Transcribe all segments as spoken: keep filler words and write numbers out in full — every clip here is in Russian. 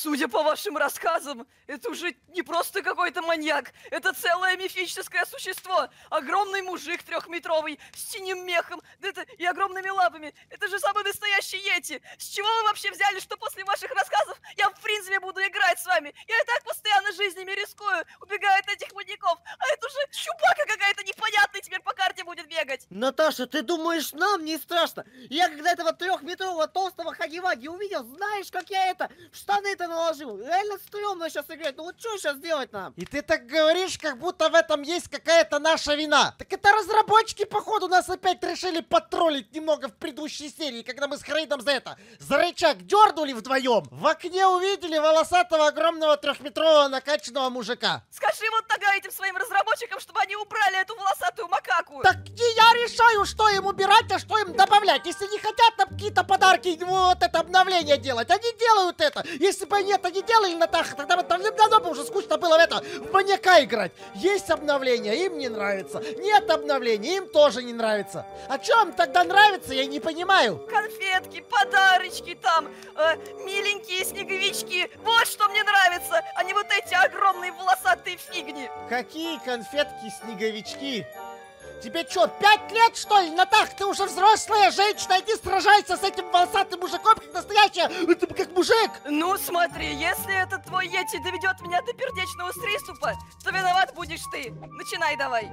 Судя по вашим рассказам, это уже не просто какой-то маньяк. Это целое мифическое существо. Огромный мужик трехметровый, с синим мехом да это, и огромными лапами. Это же самый настоящий йети. С чего вы вообще взяли, что после ваших рассказов я в принципе буду играть с вами? Я и так постоянно жизнями рискую, убегая от этих маньяков. А это уже чубака какая-то непонятная теперь по карте будет бегать. Наташа, ты думаешь, нам не страшно? Я когда этого трехметрового толстого хаги-ваги увидел, знаешь, как я это в штаны-то наложил. Реально стрёмно сейчас играть. Ну вот что сейчас делать нам? И ты так говоришь, как будто в этом есть какая-то наша вина. Так это разработчики, походу, нас опять решили потроллить немного в предыдущей серии, когда мы с Хрейдом за это, за рычаг дернули вдвоем. В окне увидели волосатого огромного трехметрового накачанного мужика. Скажи вот тогда этим своим разработчикам, чтобы они убрали эту волосатую макаку. Так не я решаю, что им убирать, а что им добавлять. Если не хотят нам какие-то подарки, вот это обновление делать, они делают это. Если бы они это не делали, Натаха, тогда бы там давно бы уже скучно было в это, в маньяка играть. Есть обновление, им не нравится. Нет обновления, им тоже не нравится. А что им тогда нравится, я не понимаю. Конфетки, подарочки там, э, миленькие снеговички. Вот что мне нравится, а не вот эти огромные волосатые фигни. Какие конфетки, снеговички? Тебе что, пять лет, что ли, Натах? Ты уже взрослая женщина, иди сражайся с этим волосатым мужиком, как настоящая, это как мужик. Ну смотри, если этот твой йети доведет меня до пердечного приступа, то виноват будешь ты. Начинай давай.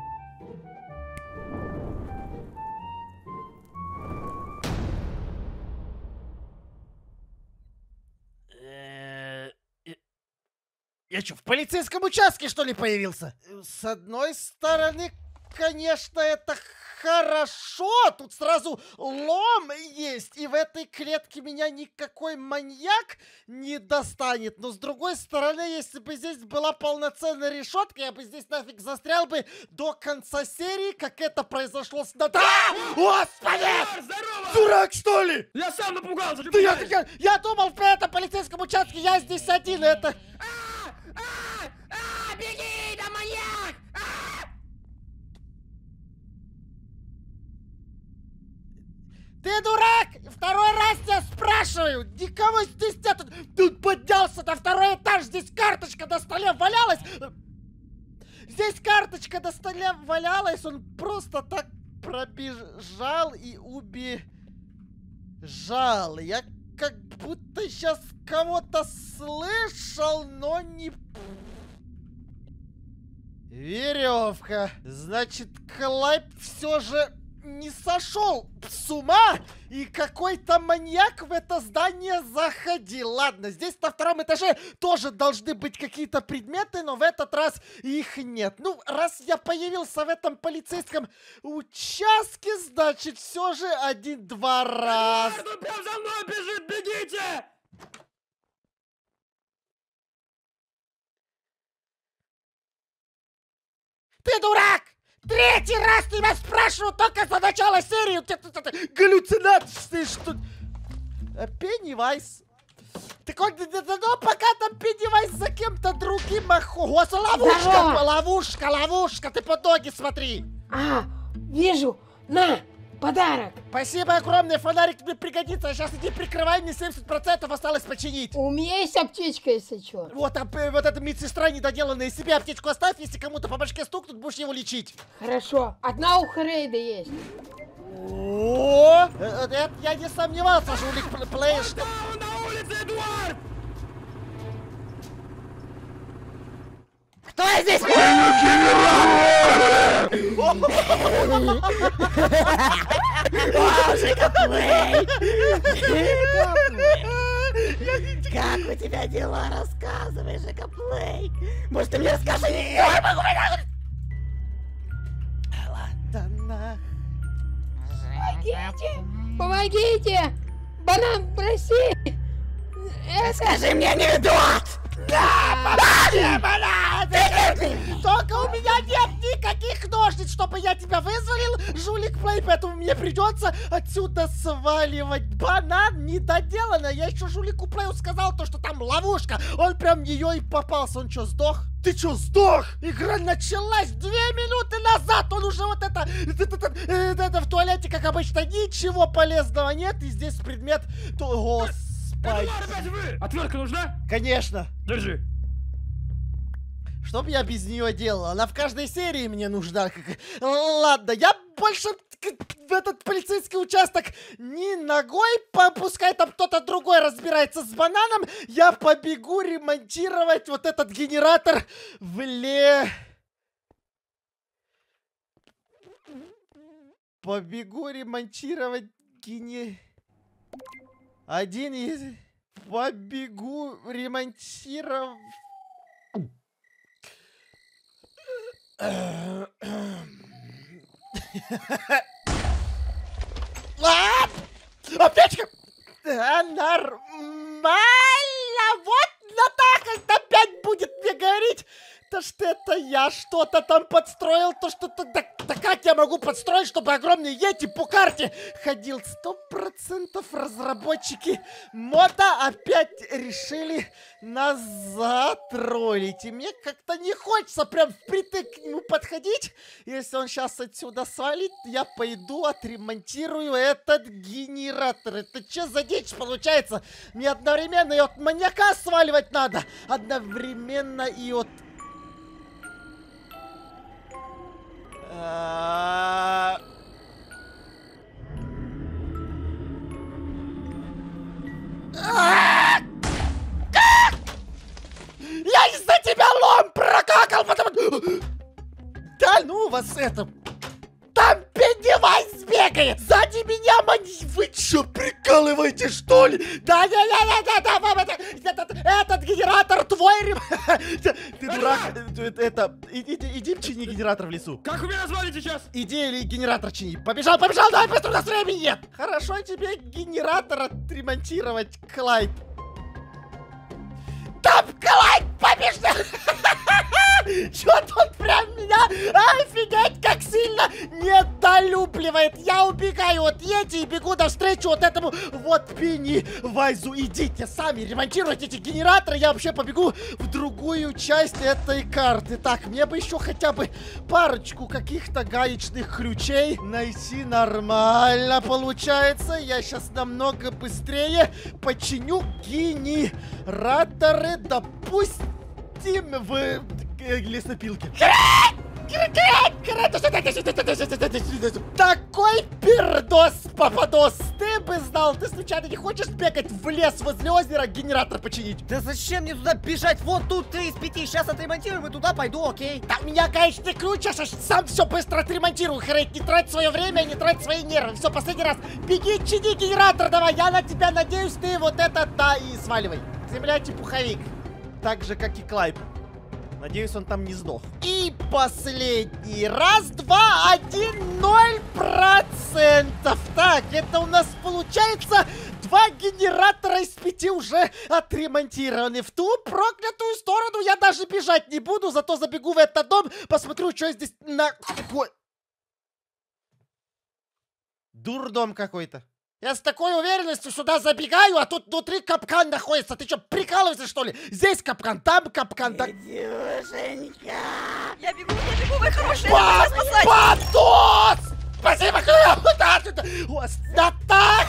Я что, в полицейском участке, что ли, появился? С одной стороны, конечно, это хорошо. Тут сразу лом есть. И в этой клетке меня никакой маньяк не достанет. Но с другой стороны, если бы здесь была полноценная решетка, я бы здесь нафиг застрял бы до конца серии, как это произошло с... Да! Господи! Здорово! Дурак, что ли? Я сам напугался! Да я, я, я думал, в этом полицейском участке я здесь один. Это... А! А! Беги, да маньяк! А! Ты дурак! Второй раз тебя спрашиваю! Никого здесь нет! Тут, тут поднялся на второй этаж! Здесь карточка на столе валялась! Здесь карточка на столе валялась! Он просто так пробежал и убежал. Я как будто сейчас кого-то слышал, но не... Веревка. Значит, Клайп все же не сошел с ума, и какой-то маньяк в это здание заходил. Ладно, здесь на втором этаже тоже должны быть какие-то предметы, но в этот раз их нет. Ну, раз я появился в этом полицейском участке, значит, все же один-два раз. Он прям за мной бежит, бегите! Ты дурак! Третий раз тебя спрашиваю только за начало серии! У тебя тут это галлюцинации, что... Пеннивайз. Так он, ну пока там Пеннивайз за кем-то другим охотится. Ловушка, Здорово. ловушка, ловушка, ты под ноги смотри. А, вижу. На, подарок. Спасибо огромное, фонарик мне пригодится. Сейчас иди прикрывай, мне семьдесят процентов осталось починить. У меня есть аптечка, если что. Вот, а, вот эта медсестра недоделанная, себе аптечку оставь, если кому-то по башке стукнут, будешь его лечить. Хорошо. Одна у Хрейда есть. О, это я не сомневался, жулик плеешь. Да, он на улице, Эдуард! Кто здесь? Жикоплей! Как у тебя дела? Рассказывай, Жикоплей! Может, ты мне расскажешь? Я не могу! Ладно. Помогите! Помогите! Банан, проси! Это... Скажи мне анекдот! Да, Только у меня нет никаких ножниц, чтобы я тебя вызволил, жулик плей, поэтому мне придется отсюда сваливать. Банан недоделано. Я еще жулику плею сказал то, что там ловушка. Он прям в нее и попался. Он что, сдох? Ты что, сдох? Игра началась две минуты назад. Он уже вот это, это, это, это, это в туалете, как обычно, ничего полезного нет. И здесь предмет... То, господи. Спасибо. Эдуард, опять вы! Отвертка нужна? Конечно. Держи. Что бы я без нее делал? Она в каждой серии мне нужна. Как- Ладно, я больше к- в этот полицейский участок ни ногой, по- пускай там кто-то другой разбирается с бананом. Я побегу ремонтировать вот этот генератор в ле... Побегу ремонтировать гене... Один из... Побегу ремонтировать... А! Опять? Да, нормально. Вот Натаха опять будет мне говорить, то что это я что-то там подстроил, то что-то... Да, да как я могу подстроить, чтобы огромный Йети по карте ходил? Сто процентов разработчики мода опять решили нас затроллить. И мне как-то не хочется прям впритык к нему подходить. Если он сейчас отсюда свалит, я пойду отремонтирую этот генератор. Это что за дичь получается? Мне одновременно и от маньяка сваливать надо, одновременно и от... А, А! Как? Я из-за тебя лом прокакал, потому... Да ну вас это... Там Пеннивайз бегает! Сзади меня мани... Вы чё, прикалываете, что ли? Да, да, да, да, да, да, да, этот, этот генератор твой, рем... Ты дурак, это, это, иди, иди чини генератор в лесу. Как вы меня назвали сейчас? Иди или генератор чини. Побежал, побежал, давай быстро, у нас времени нет. Хорошо тебе генератор отремонтировать, Клайд. Там Клайд побежал! Чё тут прям меня, офигеть, как сильно недолюбливает. Я убегаю от Йети и бегу навстречу вот этому вот Пеннивайзу. Идите сами, ремонтируйте эти генераторы. Я вообще побегу в другую часть этой карты. Так, мне бы еще хотя бы парочку каких-то гаечных ключей найти. Нормально получается. Я сейчас намного быстрее починю генераторы, допустим, в лесопилке. Такой пердос, попадос. Ты бы знал, ты случайно не хочешь бегать в лес возле озера, генератор починить? Да зачем мне туда бежать? Вот тут три из пяти. Сейчас отремонтируем и туда пойду, окей? Да у меня гаечный ключ, я ж сам все быстро отремонтирую. Хрейт, не трать свое время, не трать свои нервы. Все, последний раз. Беги, чини генератор, давай. Я на тебя надеюсь, ты вот это, да, и сваливай. Земляйте пуховик. Так же, как и Клайд. Надеюсь, он там не сдох. И последний. Раз, два, один, ноль процентов. Так, это у нас получается два генератора из пяти уже отремонтированы. В ту проклятую сторону я даже бежать не буду, зато забегу в этот дом, посмотрю, что здесь на... Дурдом какой-то. Я с такой уверенностью сюда забегаю, а тут внутри капкан находится. Ты что, прикалываешься, что ли? Здесь капкан, там капкан, так... Дюшенька! Я бегу, я бегу, вы хорошие, я буду вас спасать! Подос! Спасибо, да так!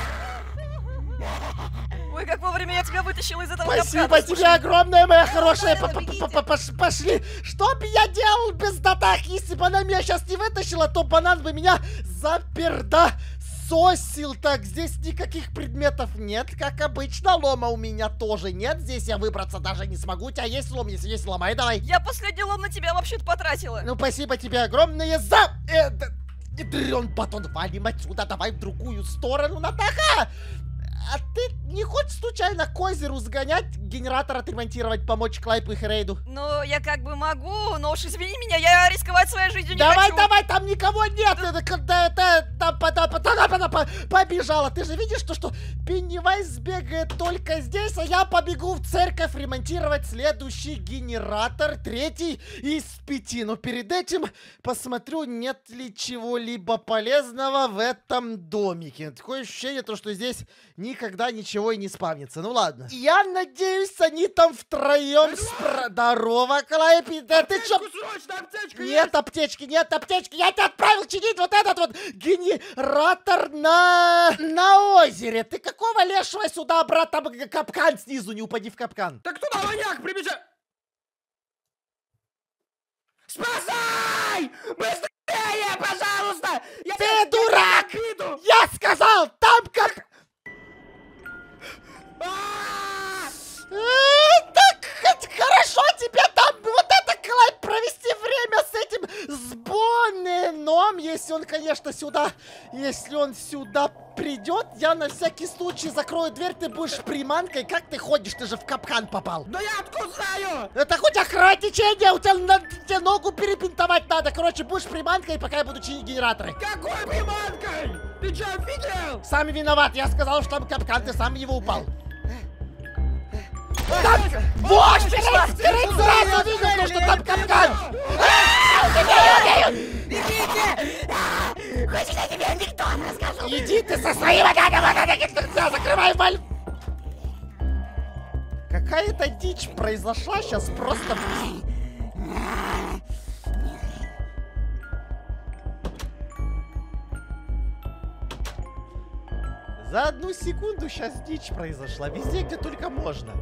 Ой, как вовремя я тебя вытащила из этого Спасибо капкана. тебе Слушай, огромное, моя хорошая. давай, П- п- бегите. п- пош- Пошли. Что бы я делал без датак? Если бы она меня сейчас не вытащила, то банан бы меня заперда сосил. Так, здесь никаких предметов нет, как обычно. Лома у меня тоже нет. Здесь я выбраться даже не смогу. У тебя есть лом? Если есть, ломай давай. Я последний лом на тебя вообще-то потратила. Ну, спасибо тебе огромное за... Это... Ядрён батон, валим отсюда, давай в другую сторону, Натаха! А ты не хочешь случайно к озеру сгонять, генератор отремонтировать, помочь Клайпу и Хрейду? Ну, я как бы могу, но уж извини меня, я рисковать своей жизнью не Давай, хочу. давай, там никого нет! Это, когда это, там, по- по- по- по- по- побежала. Ты же видишь, что, что Пеннивайз бегает только здесь, а я побегу в церковь ремонтировать следующий генератор, третий из пяти. Но перед этим посмотрю, нет ли чего-либо полезного в этом домике. Такое ощущение, то, что здесь ни никогда ничего и не спавнится. Ну ладно. Я надеюсь, они там втроем спро... Здорово, Клайпи. Да ты чё? Срочно, аптечка Нет есть! аптечки, нет аптечки. Я тебя отправил чинить вот этот вот генератор на... на озере. Ты какого лешего сюда, брат, там капкан снизу, не упади в капкан. Так туда маньяк прибежал! Спасай! Быстрее, пожалуйста! Я Ты я- дурак! я виду! Я сказал, там как... А! Э, Так хоть хорошо тебе там вот это, Клайп, провести время с этим сбоном, если он, конечно, сюда, если он сюда придет, я на всякий случай закрою дверь, ты будешь приманкой. Как ты ходишь, ты же в капкан попал. Да я откуда знаю? Это хоть охрана течение, у тебя на, тебе ногу перебинтовать надо. Короче, будешь приманкой, пока я буду чинить генераторы. Какой приманкой? Ты чё, офигел? Сам виноват, я сказал, что там капкан, ты сам в него упал. Так, Вот, скрыть, скрыть, сразу видел, что там капкан. Хочешь, я тебе анекдот расскажу? Иди ты со своим вот закрывай валь. Какая-то дичь произошла сейчас просто. За одну секунду сейчас дичь произошла. Везде, где только можно.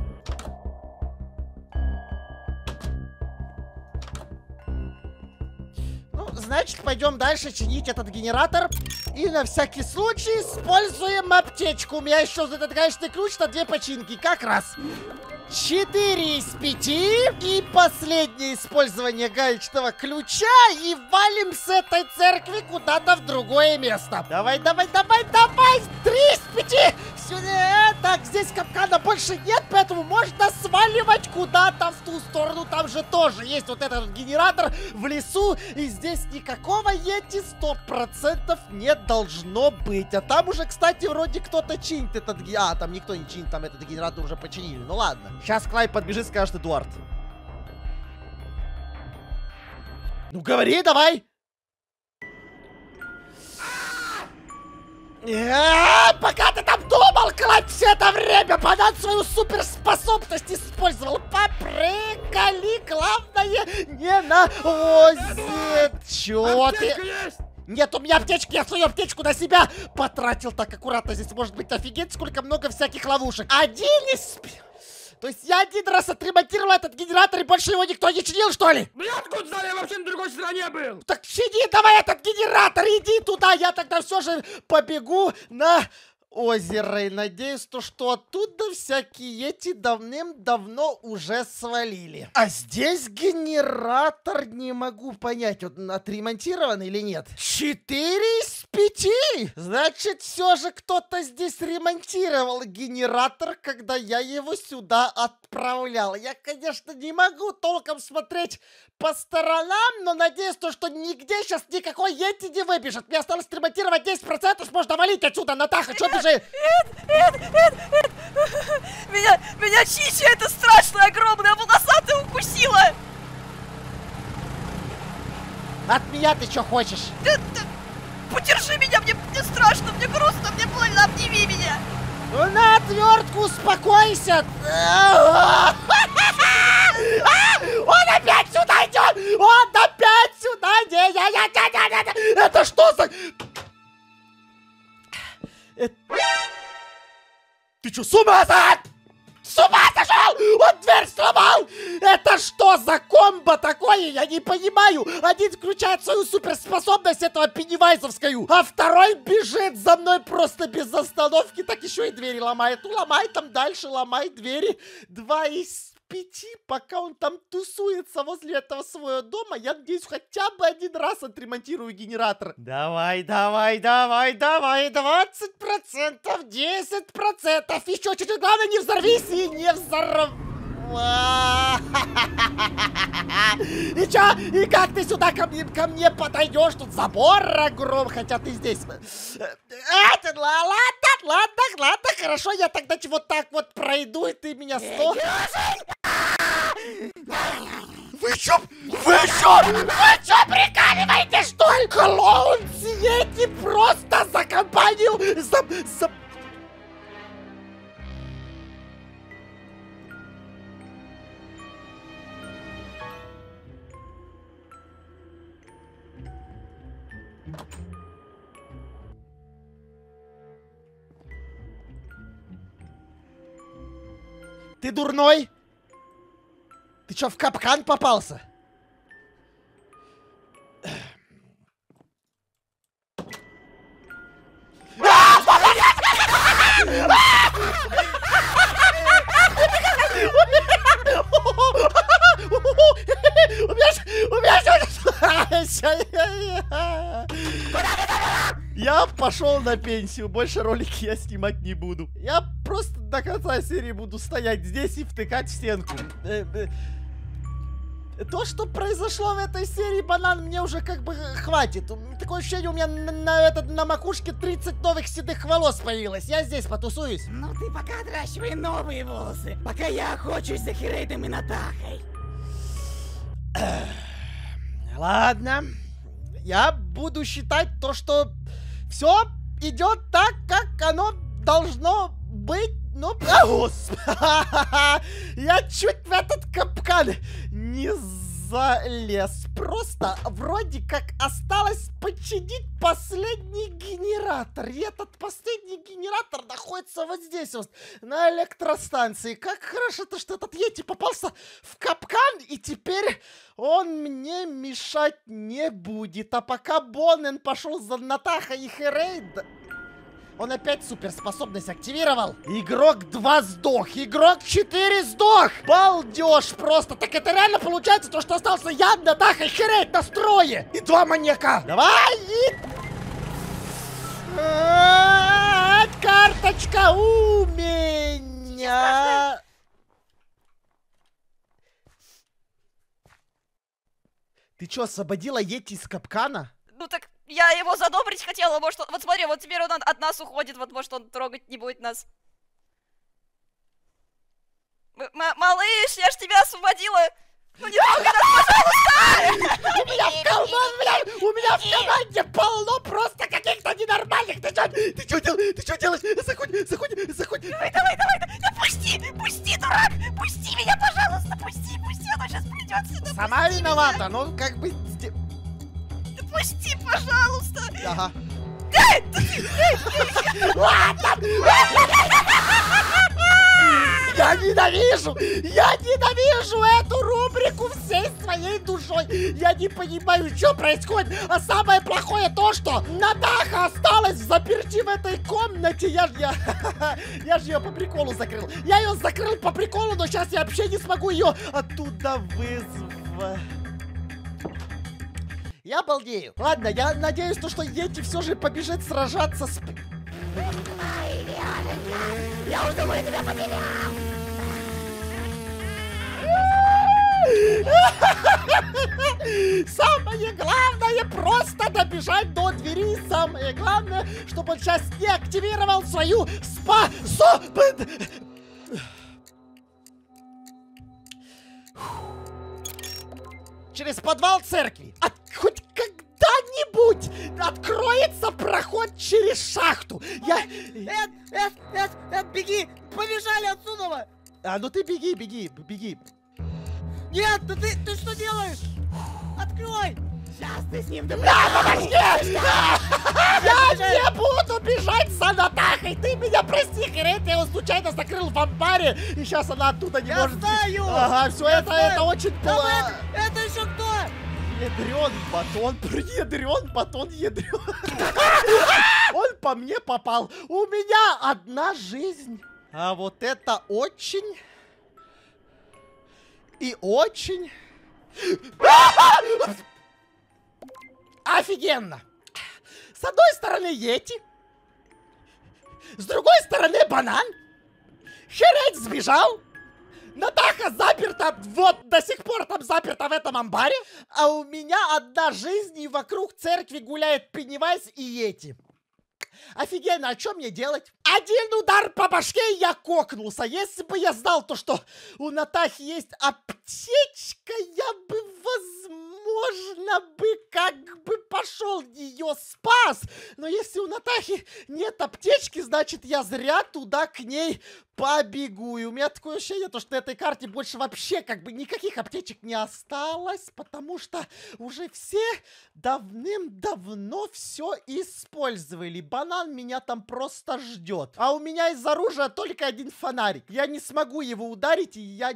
Ну, значит, пойдем дальше чинить этот генератор. И на всякий случай используем аптечку. У меня еще затыкающий ключ на две починки. Как раз. Четыре из пяти. И последнее использование гаечного ключа. И валим с этой церкви куда-то в другое место. Давай, давай, давай, давай. Три из пяти. Сюда. Так, здесь капкана больше нет, поэтому можно сваливать куда-то в ту сторону. Там же тоже есть вот этот вот генератор в лесу. И здесь никакого йети сто процентов не должно быть. А там уже, кстати, вроде кто-то чинит этот генератор. А, там никто не чинит, там этот генератор уже починили. Ну ладно. Сейчас Клайп подбежит, скажет Эдуард. Ну говори, давай. А, пока ты там думал, Клайп, все это время Банан свою суперспособность использовал. Попрыгали, главное, не на озе. Чё ты? аптечка есть? Нет, у меня аптечки, я свою аптечку на себя потратил. Так аккуратно, здесь может быть офигеть, сколько много всяких ловушек. Один из... То есть я один раз отремонтировал этот генератор, и больше его никто не чинил, что ли? Ну я откуда знаю, я вообще на другой стороне был. Так чини давай этот генератор, иди туда, я тогда все же побегу на озеро. И надеюсь, то, что оттуда всякие эти давным-давно уже свалили. А здесь генератор, не могу понять, он отремонтирован или нет. Четыре из пяти! Значит, все же кто-то здесь ремонтировал генератор, когда я его сюда отправлял. Я, конечно, не могу толком смотреть по сторонам, но надеюсь, то, что нигде сейчас никакой йети не выбежит. Мне осталось ремонтировать десять процентов, можно валить отсюда, Натаха, что ты же... Эд, Эд, Эд, Эд. Меня, меня Чичи, это страшно огромная волосатая укусила. От меня ты что хочешь? Ты, ты, подержи меня, мне, мне страшно, мне грустно, мне больно, обними меня. Ну, на отвертку, успокойся. Он опять сюда идет! Он опять сюда! Не, не, не, не, не, не. Это что за... Это... Ты что, с ума сошел? С ума сошел? Он дверь сломал! Это что за комбо такое? Я не понимаю. Один включает свою суперспособность, этого пеннивайзовскую, а второй бежит за мной просто без остановки, так еще и двери ломает. Ну, ломай там дальше, ломай двери. Два из пяти, пока он там тусуется возле этого своего дома, я надеюсь, хотя бы один раз отремонтирую генератор. Давай, давай, давай, давай, двадцать процентов, десять процентов, еще чуть-чуть, главное, не взорвись и не взорвись. И чё? И как ты сюда ко мне, ко мне подойдешь? Тут забор огромный, хотя ты здесь. Это, ладно, ладно, ладно, хорошо, я тогда вот так вот пройду, и ты меня сто... Вы чё? Вы чё? Вы чё прикаливаете, что ли? Клоун Сиети просто за компанию... За... за... Ты дурной? Ты чё, в капкан попался? У меня ж- у меня Я пошел на пенсию, больше ролики я снимать не буду. Я просто до конца серии буду стоять здесь и втыкать в стенку. Э, э, То, что произошло в этой серии, банан, мне уже как бы хватит. Такое ощущение, у меня на, на, этот, на макушке тридцать новых седых волос появилось. Я здесь потусуюсь. Ну ты пока отращивай новые волосы, пока я охочусь за Херейдом и Натахой. Ладно. Я буду считать то, что все идет так, как оно должно быть. Ну, а, господи, я чуть в этот капкан не залез. Просто вроде как осталось починить последний генератор. И этот последний генератор находится вот здесь вот, на электростанции. Как хорошо-то, что этот Йети попался в капкан, и теперь он мне мешать не будет. А пока Боннен пошел за Натахой и Херейд... Он опять суперспособность активировал. Игрок два сдох. Игрок четыре сдох. Балдеж просто. Так это реально получается то, что остался я, Натаха и Херейд на строе. И два маньяка. Давай. И... А, карточка у меня. Ты чё, освободила Йети из капкана? Ну так я его задобрить хотела, может, он... Вот смотри, вот теперь он от, от нас уходит, вот может он трогать не будет нас. М малыш, я ж тебя освободила! Ну не трогай нас, пожалуйста! У меня в карман, блядь, у меня в команде полно просто каких-то ненормальных. Ты чё, ты чё делаешь? Ты чё делаешь? Заходи, заходи, заходи. Давай, давай, давай, давай. Да пусти, пусти, дурак! Пусти меня, пожалуйста, пусти, пусти, он сейчас придет сюда. Сама пусти виновата, меня. ну как бы... сде- Да пусти, пожалуйста! Ага. Эй, да ты, эй, Ладно! Я ненавижу! Я ненавижу эту рубрику всей своей душой! Я не понимаю, что происходит! А самое плохое то, что Натаха осталась в заперти в этой комнате! Я ж я... Я же ее по приколу закрыл! Я ее закрыл по приколу, но сейчас я вообще не смогу ее оттуда вызвать! Я балдею. Ладно, я надеюсь, то, что Йети все же побежит сражаться с... Я уже думаю, тебя потерял! Самое главное просто добежать до двери. Самое главное, чтобы он сейчас не активировал свою способность. Через подвал церкви. А хоть когда-нибудь откроется проход через шахту. Я... Эд, Эд, Эд, Эд, беги! Побежали отсюда! А, ну ты беги, беги, беги. Нет, ну ты, ты что делаешь? Открой! Сейчас ты с ним Да, подожди! Я не буду бежать за Натахой! Ты меня прости, Херейд, я его случайно закрыл в амбаре, и сейчас она оттуда не Я может... знаю! Ага, все Я это, знаю! это очень Да плохо. вы- это еще кто? Ядрен батон, ядрен батон, ядрен. Он по мне попал. У меня одна жизнь. А вот это очень... И очень... Офигенно! С одной стороны Йети, с другой стороны банан. Херейд сбежал. Натаха заперта, вот до сих пор там заперта в этом амбаре. А у меня одна жизнь, и вокруг церкви гуляет Пеннивайз и Йети. Офигенно, а что мне делать? Один удар по башке, и я кокнулся. Если бы я знал то, что у Натахи есть аптечка, я бы, возможно, можно бы как бы пошел ее спас. Но если у Натахи нет аптечки, значит я зря туда к ней побегу. И у меня такое ощущение, то, что на этой карте больше вообще как бы никаких аптечек не осталось, потому что уже все давным-давно все использовали. Банан меня там просто ждет. А у меня из оружия только один фонарик. Я не смогу его ударить, и я...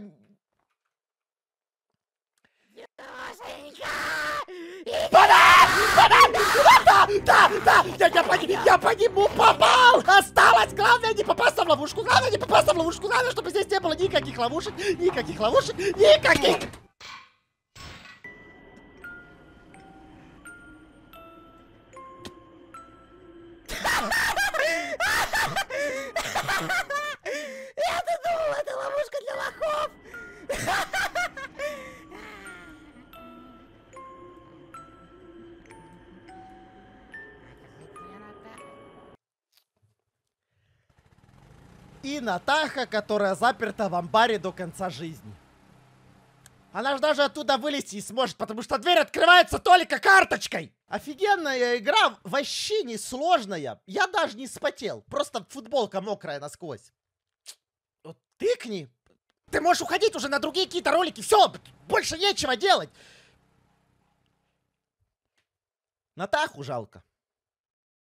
Банан! Банан! Да, да, да! Я, я, по, я по нему попал! Осталось! Главное не попасться в ловушку! Главное не попасться в ловушку! Главное, чтобы здесь не было никаких ловушек! Никаких ловушек! Никаких! Я-то думал, это ловушка для лохов! И Натаха, которая заперта в амбаре до конца жизни. Она же даже оттуда вылезти не сможет, потому что дверь открывается только карточкой. Офигенная игра, вообще не сложная. Я даже не спотел, просто футболка мокрая насквозь. Вот тыкни. Ты можешь уходить уже на другие какие-то ролики. Все, больше нечего делать. Натаху жалко.